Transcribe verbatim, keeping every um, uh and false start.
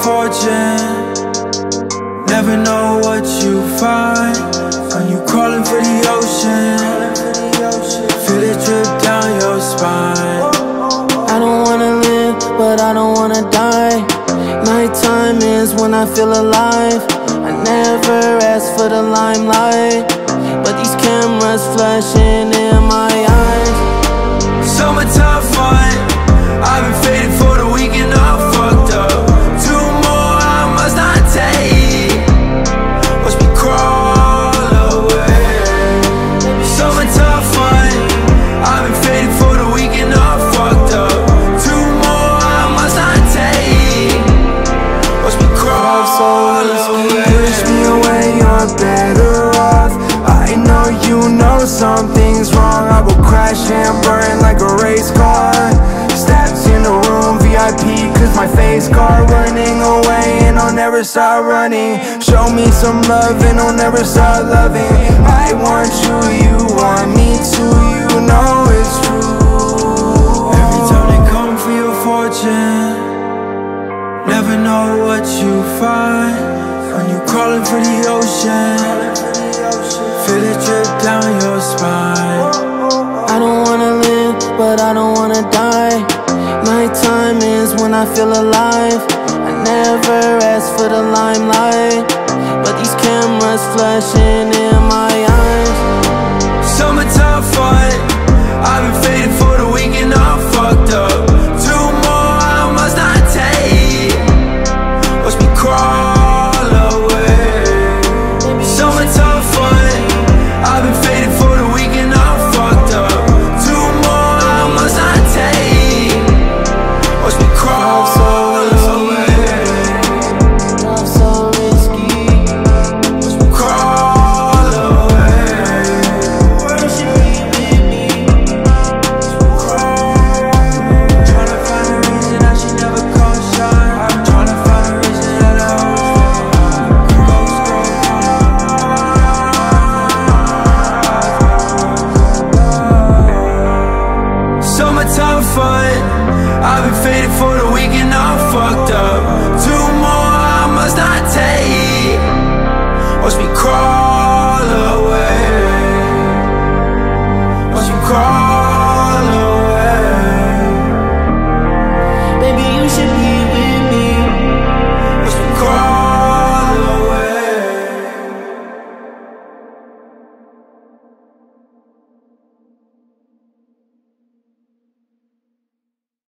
fortune. Never know what you find when you crawling for the ocean. Feel it drip down your spine. I don't wanna live, but I don't wanna die. Nighttime is when I feel alive. I never asked for the limelight, but these cameras flashing in my eyes. Summertime fun, I've been faded for the weekend, I'm fucked up. Two more I must not take. Watch me crawl away. Summertime fun, I've been faded for the weekend, I'm fucked up. Two more I must not take. Watch me crawl away. Push me away, you're better off. I know you know something's wrong. I will crash and burn like a race car. Steps in the room, V I P, cause my face card. Running away and I'll never stop running. Show me some love and I'll never stop loving. I want you, you want me too, you know it's true. Every time they come for your fortune, never know what you find when you crawling for the ocean. Feel it drip down your spine. I don't wanna live, but I don't wanna die. Nighttime is when I feel alive. I never asked for the limelight, but these cameras flashing in my